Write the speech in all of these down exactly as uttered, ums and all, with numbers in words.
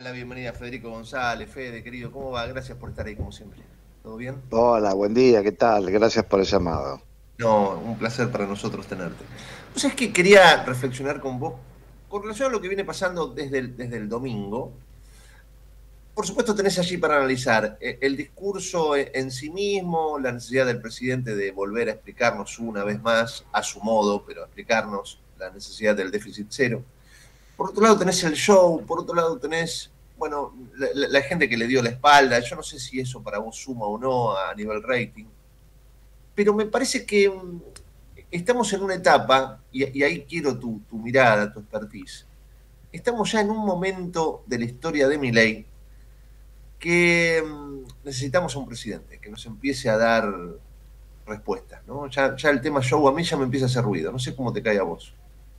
La bienvenida a Federico González, Fede, querido, ¿cómo va? Gracias por estar ahí como siempre. ¿Todo bien? Hola, buen día, ¿qué tal? Gracias por el llamado. No, un placer para nosotros tenerte. Pues es que quería reflexionar con vos con relación a lo que viene pasando desde el, desde el domingo. Por supuesto tenés allí para analizar eh, el discurso en en sí mismo, la necesidad del presidente de volver a explicarnos una vez más, a su modo, pero explicarnos la necesidad del déficit cero. Por otro lado tenés el show, por otro lado tenés, bueno, la, la- la gente que le dio la espalda. Yo no sé si eso para vos suma o no a nivel rating, pero me parece que mm, estamos en una etapa, y, y ahí quiero tu, tu mirada, tu expertise. Estamos ya en un momento de la historia de Milei que mm, necesitamos a un presidente que nos empiece a dar respuestas, ¿no? Ya, ya el tema show a mí ya me empieza a hacer ruido. No sé cómo te cae a vos.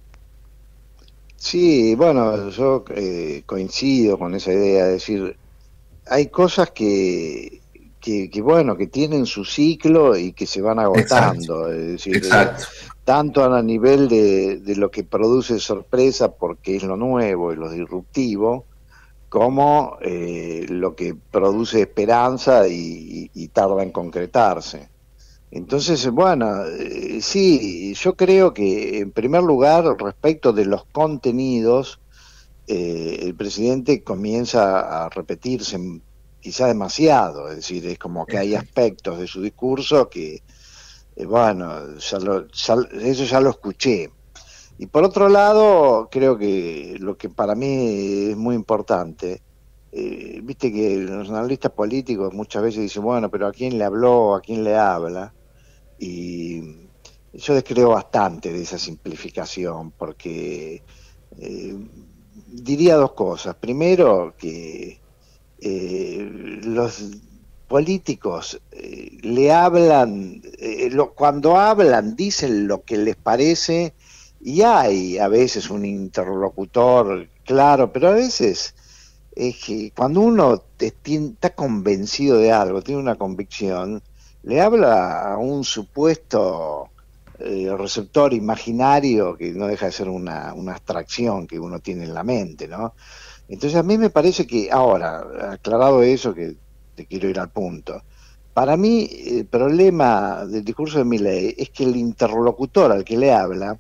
Sí, bueno, yo eh, coincido con esa idea, es decir, hay cosas que, que, que, bueno, que tienen su ciclo y que se van Exacto, agotando, es decir, eh, exacto. tanto a nivel de, de lo que produce sorpresa porque es lo nuevo y lo disruptivo, como eh, lo que produce esperanza y, y, y tarda en concretarse. Entonces, bueno, eh, sí, yo creo que en primer lugar, respecto de los contenidos, eh, el presidente comienza a repetirse quizá demasiado, es decir, es como que hay aspectos de su discurso que, eh, bueno, ya lo, ya, eso ya lo escuché. Y por otro lado, creo que lo que para mí es muy importante, eh, viste que los analistas políticos muchas veces dicen, bueno, pero ¿a quién le habló? ¿A quién le habla? Y yo descreo bastante de esa simplificación porque eh, diría dos cosas. Primero, que eh, los políticos eh, le hablan, eh, lo, cuando hablan dicen lo que les parece y hay a veces un interlocutor claro, pero a veces es que cuando uno te, está convencido de algo, tiene una convicción, le habla a un supuesto eh, receptor imaginario que no deja de ser una, una abstracción que uno tiene en la mente, ¿no? Entonces a mí me parece que, ahora, aclarado eso, que te quiero ir al punto, para mí el problema del discurso de Milley es que el interlocutor al que le habla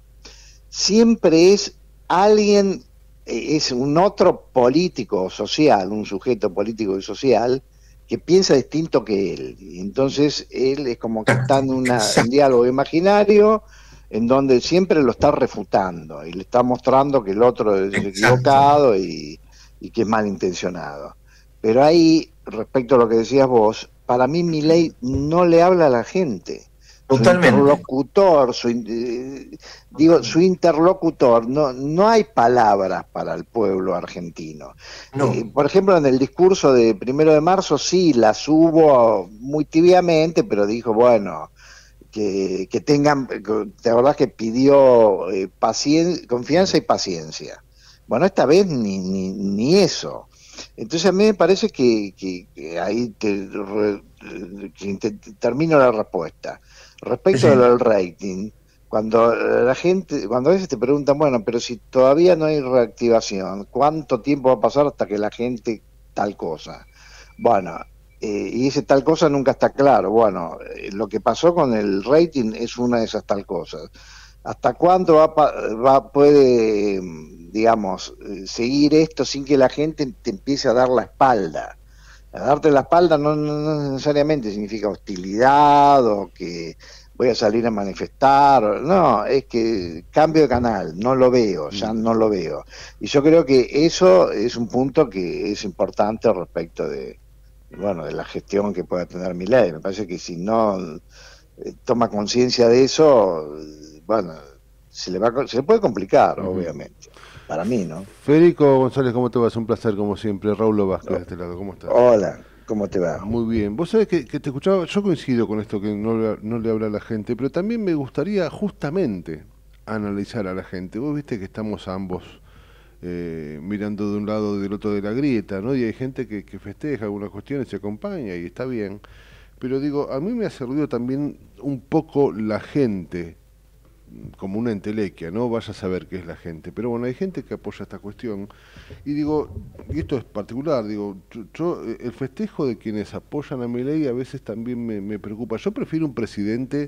siempre es alguien, eh, es un otro político social, un sujeto político y social que piensa distinto que él. Y entonces él es como que está en una, un Exacto. diálogo imaginario en donde siempre lo está refutando y le está mostrando que el otro es Exacto. equivocado y, y que es malintencionado. Pero ahí, respecto a lo que decías vos, para mí mi ley no le habla a la gente. Su Totalmente. interlocutor, su, eh, digo, su Totalmente. interlocutor, no, no hay palabras para el pueblo argentino. Eh, No, por ejemplo, en el discurso de primero de marzo sí las hubo muy tibiamente, pero dijo, bueno, que, que tengan, te acordás que pidió eh, pacien, confianza y paciencia. Bueno, esta vez ni, ni, ni eso. Entonces a mí me parece que, que, que ahí te, re, que te, te termino la respuesta. Respecto sí. del rating, cuando la gente, cuando a veces te preguntan, bueno, pero si todavía no hay reactivación, ¿cuánto tiempo va a pasar hasta que la gente tal cosa? Bueno, eh, y ese tal cosa nunca está claro. Bueno, eh, lo que pasó con el rating es una de esas tal cosas. ¿Hasta cuándo va, va puede, digamos, eh, seguir esto sin que la gente te empiece a dar la espalda? A darte la espalda no, no, no necesariamente significa hostilidad o que voy a salir a manifestar, no, es que cambio de canal, no lo veo, ya Mm. no lo veo. Y yo creo que eso es un punto que es importante respecto de, bueno, de la gestión que pueda tener mi ley. Me parece que si no eh, toma conciencia de eso, eh, bueno, se le, va, se le puede complicar, Ujú. obviamente. Para mí, ¿no? Federico González, ¿cómo te va? Es un placer, como siempre. Raúl Vázquez, No. de este lado, ¿cómo estás? Hola, ¿cómo te va? Muy bien. Vos sabés que, que te escuchaba, yo coincido con esto que no, le- no le habla a la gente, pero también me gustaría justamente analizar a la gente. Vos viste que estamos ambos eh, mirando de un lado y del otro de la grieta, ¿no? Y hay gente que, que festeja algunas cuestiones, se acompaña y está bien. Pero digo, a mí me ha servido también un poco la gente como una entelequia, ¿no? Vaya a saber qué es la gente. Pero bueno, hay gente que apoya esta cuestión. Y digo, y esto es particular, digo, yo, yo el festejo de quienes apoyan a Milei a veces también me, me preocupa. Yo prefiero un presidente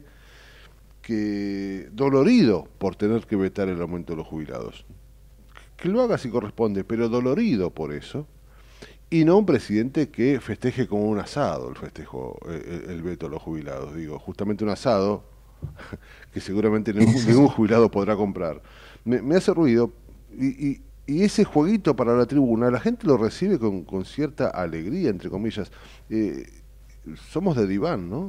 que dolorido por tener que vetar el aumento de los jubilados. Que lo haga si corresponde, pero dolorido por eso. Y no un presidente que festeje como un asado el festejo, el, el veto a los jubilados. Digo, justamente un asado que seguramente ningún, ningún jubilado podrá comprar. Me, me hace ruido y, y, y ese jueguito para la tribuna, la gente lo recibe con, con cierta alegría, entre comillas. Eh, somos de diván, ¿no?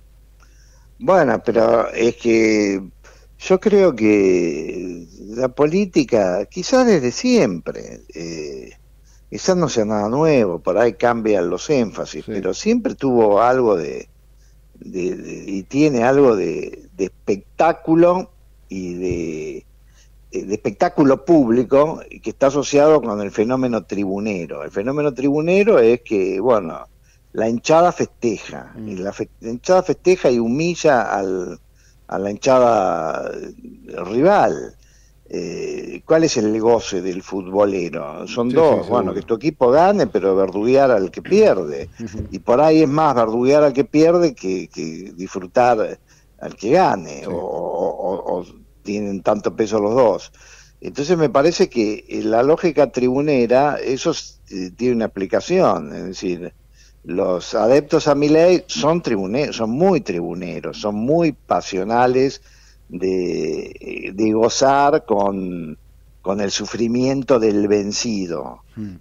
Bueno, pero es que yo creo que la política, quizás desde siempre, eh, quizás no sea nada nuevo, por ahí cambian los énfasis, sí, pero siempre tuvo algo de, de, de y tiene algo de, de espectáculo y de, de espectáculo público que está asociado con el fenómeno tribunero. El fenómeno tribunero es que, bueno, la hinchada festeja, mm. y la, fe, la hinchada festeja y humilla al, a la hinchada rival. Eh, ¿Cuál es el goce del futbolero? Son sí, dos, sí, bueno, que tu equipo gane, pero verduguear al que pierde. Uh-huh. Y por ahí es más verduguear al que pierde que, que disfrutar al que gane, sí. o, o, o tienen tanto peso los dos. Entonces me parece que la lógica tribunera, eso eh, tiene una explicación, es decir, los adeptos a Milei son tribuneros, son muy tribuneros, son muy pasionales de, de gozar con, con el sufrimiento del vencido. Mm.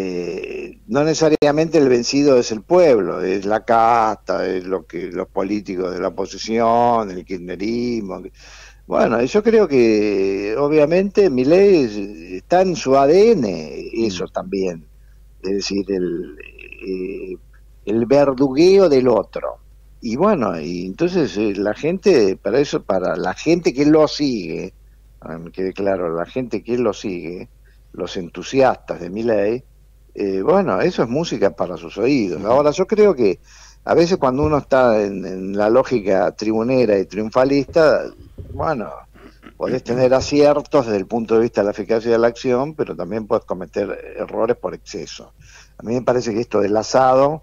Eh, no necesariamente el vencido es el pueblo, es la casta, es lo que los políticos de la oposición, el kirchnerismo. Bueno, yo creo que obviamente Milei está en su A D N, eso mm. también, es decir, el, eh, el verdugueo del otro. Y bueno, y entonces eh, la gente, para eso, para la gente que lo sigue, me quede claro, la gente que lo sigue, los entusiastas de Milei, eh, bueno, eso es música para sus oídos. Ahora, yo creo que a veces cuando uno está en, en la lógica tribunera y triunfalista, bueno, podés tener aciertos desde el punto de vista de la eficacia de la acción, pero también podés cometer errores por exceso. A mí me parece que esto del asado,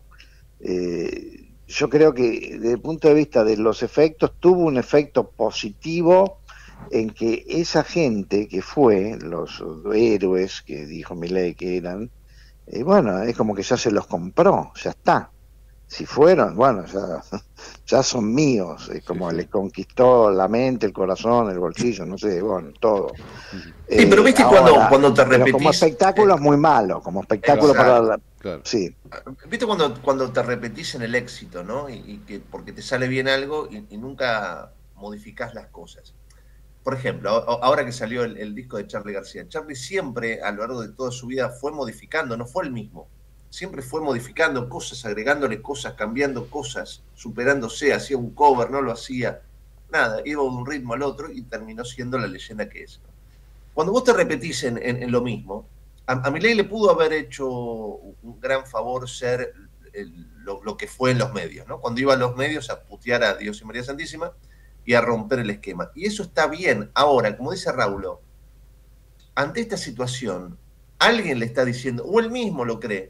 eh, yo creo que desde el punto de vista de los efectos, tuvo un efecto positivo en que esa gente que fue, los héroes que dijo Milei que eran, eh, bueno, es como que ya se los compró, ya está. Si fueron, bueno, ya, ya son míos, es como sí, sí. les conquistó la mente, el corazón, el bolsillo, no sé, bueno, todo. Sí, eh, pero viste ahora, cuando, cuando te repetís... como espectáculo eh, es muy malo, como espectáculo claro, para la... Claro. Sí. Viste cuando, cuando te repetís en el éxito, ¿no? Y, y que porque te sale bien algo y, y nunca modificás las cosas. Por ejemplo, ahora que salió el, el disco de Charly García, Charly siempre a lo largo de toda su vida fue modificando, no fue el mismo. Siempre fue modificando cosas, agregándole cosas, cambiando cosas, superándose, hacía un cover, no lo hacía, nada, iba de un ritmo al otro y terminó siendo la leyenda que es. Cuando vos te repetís en, en, en lo mismo, a, a Milei le pudo haber hecho un gran favor ser el, lo, lo que fue en los medios, ¿no? Cuando iba a los medios a putear a Dios y María Santísima y a romper el esquema. Y eso está bien. Ahora, como dice Raulo, ante esta situación, alguien le está diciendo, o él mismo lo cree,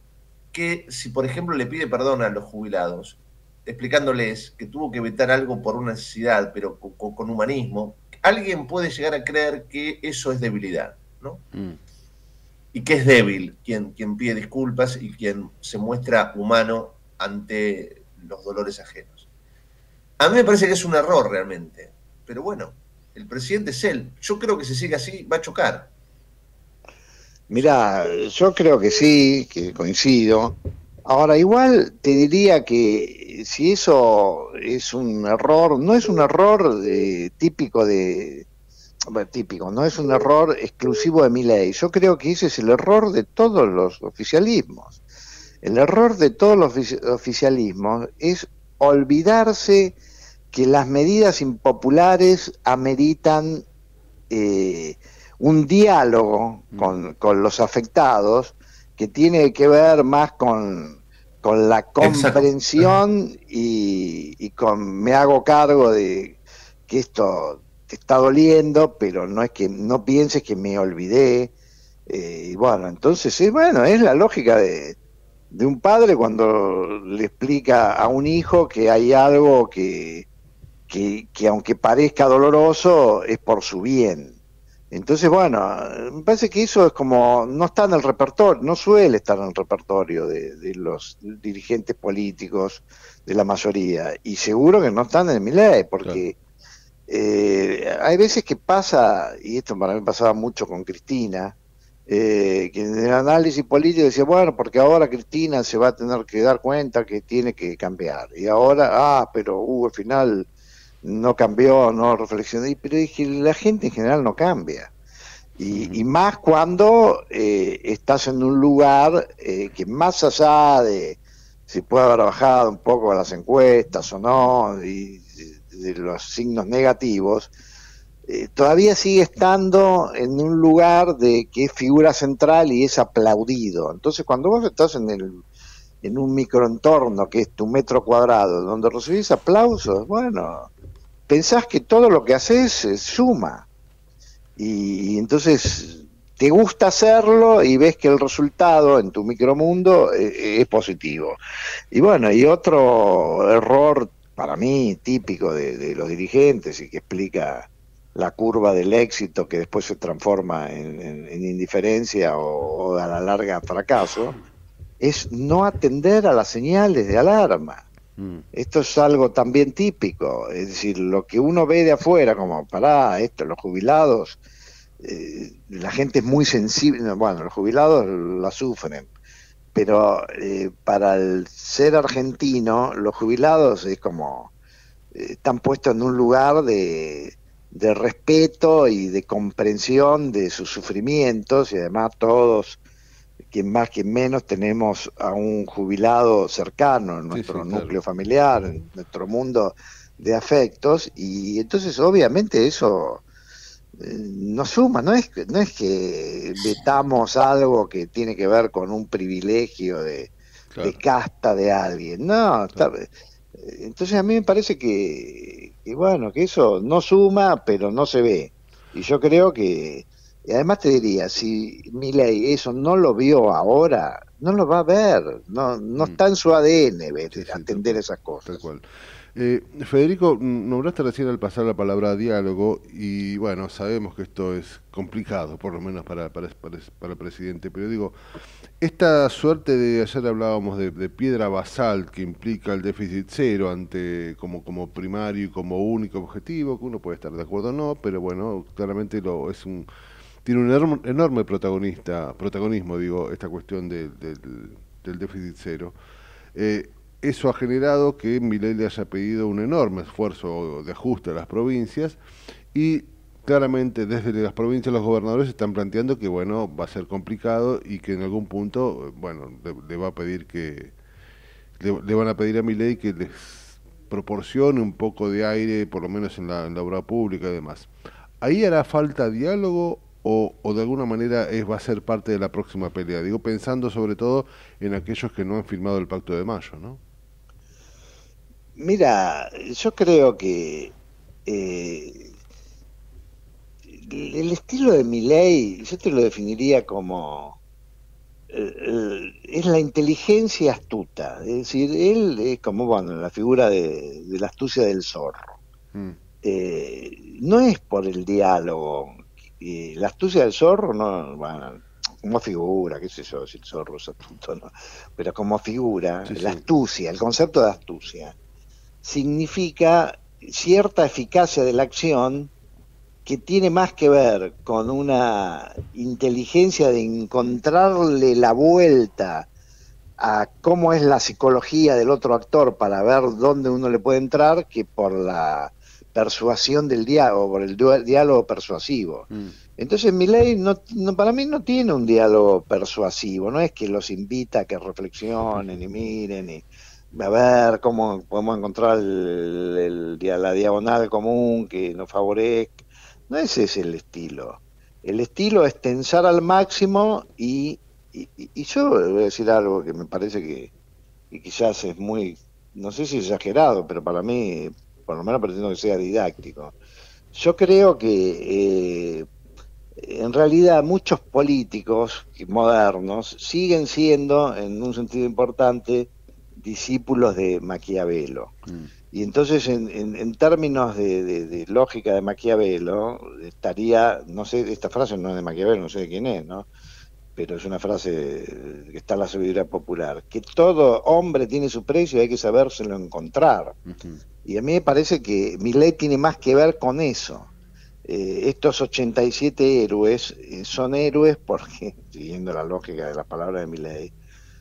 que si, por ejemplo, le pide perdón a los jubilados, explicándoles que tuvo que vetar algo por una necesidad, pero con, con humanismo, alguien puede llegar a creer que eso es debilidad, ¿no? Mm. Y que es débil quien, quien pide disculpas y quien se muestra humano ante los dolores ajenos. A mí me parece que es un error realmente, pero bueno, el presidente es él. Yo creo que si sigue así va a chocar. Mirá, yo creo que sí, que coincido. Ahora, igual te diría que si eso es un error, no es un error de, típico de... Bueno, típico, no es un error exclusivo de Milei. Yo creo que ese es el error de todos los oficialismos. El error de todos los oficialismos es olvidarse que las medidas impopulares ameritan... Eh, un diálogo con, con los afectados que tiene que ver más con, con la comprensión y, y con me hago cargo de que esto te está doliendo, pero no es que no pienses que me olvidé. Eh, y bueno, entonces, eh, bueno, es la lógica de, de un padre cuando le explica a un hijo que hay algo que, que, que aunque parezca doloroso, es por su bien. Entonces, bueno, me parece que eso es como, no está en el repertorio, no suele estar en el repertorio de, de los dirigentes políticos de la mayoría, y seguro que no están en Milei, porque claro. eh, hay veces que pasa, y esto para mí pasaba mucho con Cristina, eh, que en el análisis político decía, bueno, porque ahora Cristina se va a tener que dar cuenta que tiene que cambiar, y ahora, ah, pero uh, al final no cambió, no reflexionó, pero dije, la gente en general no cambia, y, y más cuando eh, estás en un lugar eh, que más allá de si puede haber bajado un poco las encuestas o no, y de, de los signos negativos, eh, todavía sigue estando en un lugar de que es figura central y es aplaudido. Entonces cuando vos estás en el en un microentorno que es tu metro cuadrado, donde recibís aplausos, bueno, pensás que todo lo que haces eh, suma, y, y entonces te gusta hacerlo y ves que el resultado en tu micromundo eh, es positivo. Y bueno, y otro error para mí típico de, de los dirigentes y que explica la curva del éxito que después se transforma en, en, en indiferencia o, o a la larga fracaso, es no atender a las señales de alarma. Mm. Esto es algo también típico, es decir, lo que uno ve de afuera, como, pará, esto, los jubilados, eh, la gente es muy sensible, bueno, los jubilados la sufren, pero eh, para el ser argentino, los jubilados es como, eh, están puestos en un lugar de, de respeto y de comprensión de sus sufrimientos, y además todos, quien más, quien menos, tenemos a un jubilado cercano en nuestro sí, sí, núcleo claro. familiar, en nuestro mundo de afectos, y entonces obviamente eso eh, no suma, no es, no es que vetamos algo que tiene que ver con un privilegio de, claro. de casta de alguien, no, claro. está, entonces a mí me parece que, que bueno, que eso no suma, pero no se ve, y yo creo que y además te diría, si Milei eso no lo vio ahora, no lo va a ver, no no mm. está en su A D N ver, sí, sí, atender tal, esas cosas. Tal cual. Eh, Federico, nombraste recién al pasar la palabra diálogo, y bueno, sabemos que esto es complicado, por lo menos para, para, para, para el presidente, pero digo, esta suerte de, ayer hablábamos de, de piedra basal que implica el déficit cero ante como, como primario y como único objetivo, que uno puede estar de acuerdo o no, pero bueno, claramente lo es un... tiene un enorme, enorme protagonista, protagonismo, digo, esta cuestión de, de, del déficit cero. Eh, eso ha generado que Milei le haya pedido un enorme esfuerzo de ajuste a las provincias, y claramente desde las provincias los gobernadores están planteando que, bueno, va a ser complicado y que en algún punto, bueno, le, le va a pedir que, le, le van a pedir a Milei que les proporcione un poco de aire, por lo menos en la, en la obra pública y demás. ¿Ahí hará falta diálogo? O, o de alguna manera es, va a ser parte de la próxima pelea? Digo, pensando sobre todo en aquellos que no han firmado el Pacto de Mayo, ¿no? Mira, yo creo que eh, el estilo de Milei, yo te lo definiría como eh, es la inteligencia astuta, es decir, él es como, bueno, la figura de, de la astucia del zorro. Mm. Eh, no es por el diálogo. Y la astucia del zorro, no, bueno, como figura, qué sé yo, si el zorro es astuto, no, pero como figura, sí, la sí. astucia, el concepto de astucia, significa cierta eficacia de la acción que tiene más que ver con una inteligencia de encontrarle la vuelta a cómo es la psicología del otro actor para ver dónde uno le puede entrar, que por la persuasión del diálogo, por el diálogo persuasivo. Mm. Entonces Milei no, no, para mí no tiene un diálogo persuasivo, no es que los invita a que reflexionen y miren y a ver cómo podemos encontrar el, el, la diagonal común que nos favorezca. No ese es el estilo. El estilo es tensar al máximo y, y, y yo voy a decir algo que me parece que, que quizás es muy, no sé si exagerado, pero para mí por lo menos pretendo que sea didáctico. Yo creo que eh, en realidad muchos políticos modernos siguen siendo, en un sentido importante, discípulos de Maquiavelo. Mm. Y entonces, en, en- en términos de, de- de lógica de Maquiavelo, estaría, no sé, esta frase no es de Maquiavelo, no sé de quién es, ¿no? Pero es una frase que está en la sabiduría popular, que todo hombre tiene su precio y hay que sabérselo encontrar. Ujú. Y a mí me parece que Milei tiene más que ver con eso. Eh, estos ochenta y siete héroes eh, son héroes porque, siguiendo la lógica de las palabras de Milei,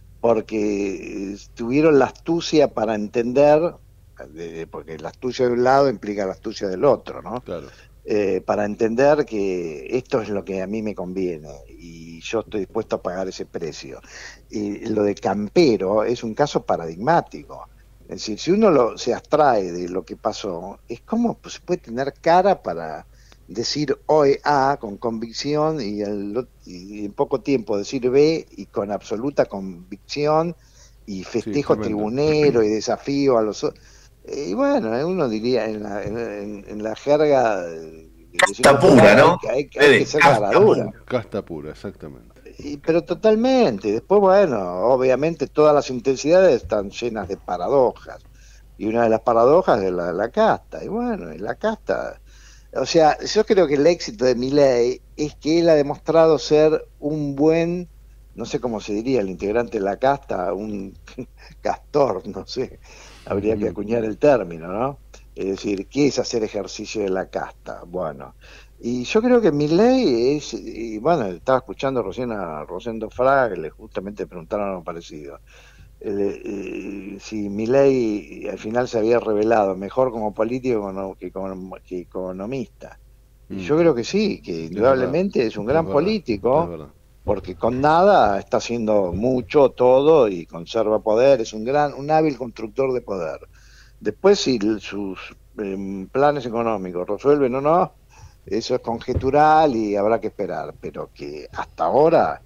porque eh, tuvieron la astucia para entender, eh, porque la astucia de un lado implica la astucia del otro, ¿no? Claro. Eh, para entender que esto es lo que a mí me conviene y yo estoy dispuesto a pagar ese precio. Y lo de Campero es un caso paradigmático. Es decir, si uno lo, se abstrae de lo que pasó, es como pues, se puede tener cara para decir hoy A con convicción y, el, y en poco tiempo decir B y con absoluta convicción y Sí, festejo tremendo. tribunero y desafío a los otros. Y bueno, uno diría en la, en, en la jerga de decir Casta pura, popular, hay, ¿no? que- hay, que- hay que Fede, ser cara casta dura. pura. Casta pura, exactamente. Y, pero totalmente. Después, bueno, obviamente todas las intensidades están llenas de paradojas. Y una de las paradojas es la de la casta. Y bueno, y la casta. O sea, yo creo que el éxito de Milei es que él ha demostrado ser un buen, no sé cómo se diría, el integrante de la casta, un castor, no sé, habría que Ujú. acuñar el término, ¿no? Es decir, ¿qué es hacer ejercicio de la casta? Bueno, y yo creo que Milei es, y bueno, estaba escuchando recién a Rosendo Fragle, justamente preguntaron algo parecido. Eh, eh, si Milei al final se había revelado mejor como político no- que como, que economista. Y Mm. yo creo que sí, que Es verdad, indudablemente es un es gran verdad, es político, verdad. porque con nada está haciendo mucho, todo y conserva poder, es un gran, un hábil constructor de poder. Después, si l- sus em, planes económicos resuelven o no, eso es conjetural y habrá que esperar, pero que hasta ahora,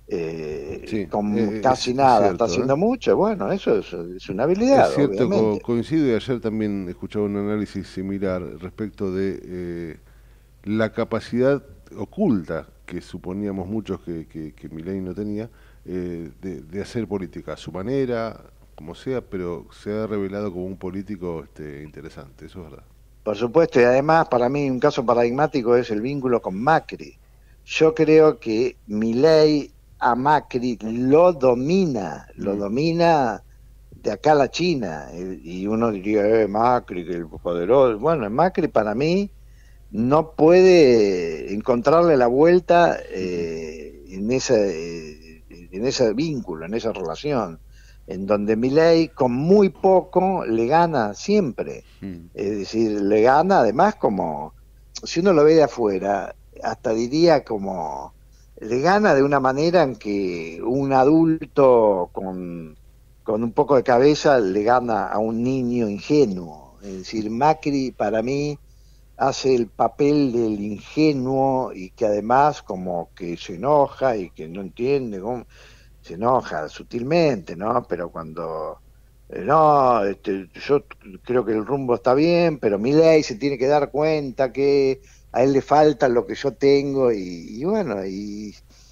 eh, Sí, con eh, es, casi es nada, está cierto, ¿eh? haciendo mucho, bueno, eso es, es una Es habilidad, cierto, co- obviamente. coincido y ayer también escuchaba un análisis similar respecto de eh, la capacidad oculta que suponíamos muchos que, que, que Milei no tenía eh, de, de hacer política a su manera, como sea, pero se ha revelado como un político este, interesante, eso es verdad. Por supuesto, y además para mí un caso paradigmático es el vínculo con Macri. Yo creo que Milei a Macri lo domina, lo Mm, domina de acá a la China. eh, Y uno diría, eh, Macri, que el poderoso. Bueno, Macri para mí no puede encontrarle la vuelta ujú, eh, en ese, eh, en ese vínculo, en esa relación, en donde Milei con muy poco le gana siempre. mm, Es decir, le gana además como, si uno lo ve de afuera, hasta diría como, le gana de una manera en que un adulto con, con un poco de cabeza le gana a un niño ingenuo. Es decir, Macri para mí hace el papel del ingenuo y que además como que se enoja y que no entiende cómo se enoja sutilmente, ¿no? Pero cuando eh, no, este, yo creo que el rumbo está bien, pero Milei se tiene que dar cuenta que a él le falta lo que yo tengo y, y bueno, y,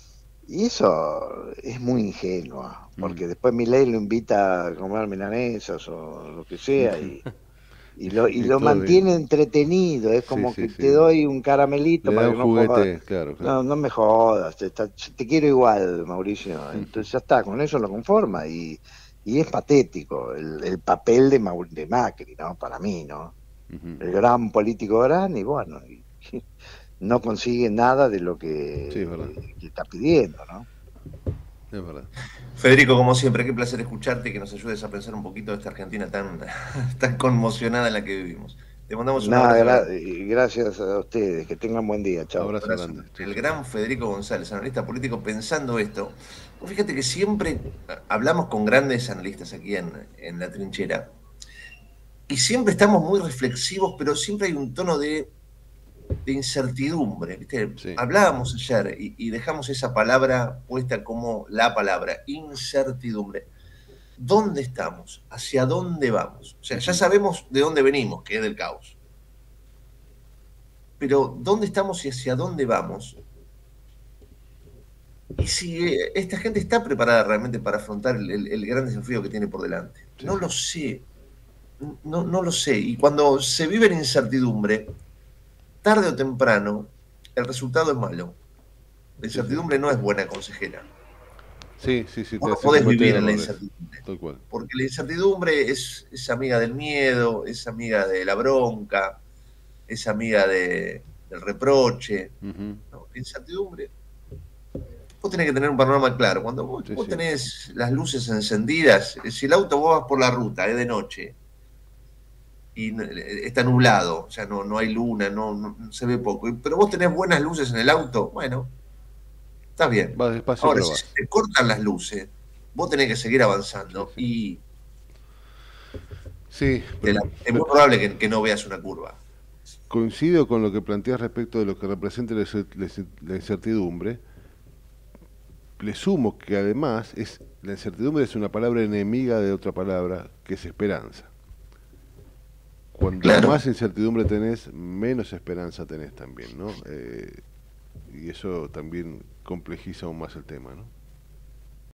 y eso es muy ingenuo, mm. porque después Milei lo invita a comer milanesas o lo que sea y y lo, y Y lo todo mantiene bien. entretenido, es Sí, como sí, que te sí. doy un caramelito Le para da que un no jodas. juguete, claro, claro. No, no me jodas, te, te- te quiero igual, Mauricio. Entonces ya está, con eso lo conforma. Y, y es patético el, el papel de, Mau- de Macri, ¿no? Para mí, ¿no? Ujú. El gran político gran y bueno, y, no consigue nada de lo Sí, es verdad, que, que está pidiendo, ¿no? es verdad. Federico, como siempre, qué placer escucharte y que nos ayudes a pensar un poquito de esta Argentina tan, tan conmocionada en la que vivimos. Te mandamos un Nada, abrazo gra- grande. y gracias a ustedes, que tengan buen día, chao. Abrazo Abrazo. grande. Chau, El chau. gran Federico González, analista político, pensando esto. Vos fíjate que siempre hablamos con grandes analistas aquí en, en la trinchera y siempre estamos muy reflexivos, pero siempre hay un tono de, de incertidumbre. ¿Viste? Sí. Hablábamos ayer y, y dejamos esa palabra puesta como la palabra, incertidumbre. ¿Dónde estamos? ¿Hacia dónde vamos? O sea, ya Ujú. sabemos de dónde venimos, que es del caos. pero ¿dónde estamos y hacia dónde vamos? Y si esta gente está preparada realmente para afrontar el, el, el gran desafío que tiene por delante. Sí, no sí. lo sé. No, no lo sé. Y cuando se vive en incertidumbre, tarde o temprano, el resultado es malo. La incertidumbre sí, sí. no es buena consejera. Sí, sí, sí. Vos no podés vivir en la incertidumbre. Tal cual. Porque la incertidumbre es, es amiga del miedo, es amiga de la bronca, es amiga de, del reproche. Uh-huh. ¿No? La incertidumbre... Vos tenés que tener un panorama claro. Cuando vos, sí, vos tenés sí. las luces encendidas, si el auto vos vas por la ruta, es de noche, y está nublado, o sea, no, no hay luna, no, no se ve poco, pero vos tenés buenas luces en el auto, bueno, estás bien. Vas despacio. Ahora, si se te cortan las luces, vos tenés que seguir avanzando sí, sí. y sí, pero, la, es muy probable que, que no veas una curva. Coincido con lo que planteas respecto de lo que representa la incertidumbre. Le sumo que además es la incertidumbre es una palabra enemiga de otra palabra que es esperanza. Cuando claro. más incertidumbre tenés, menos esperanza tenés también, ¿no? Eh, y eso también complejiza aún más el tema, ¿no?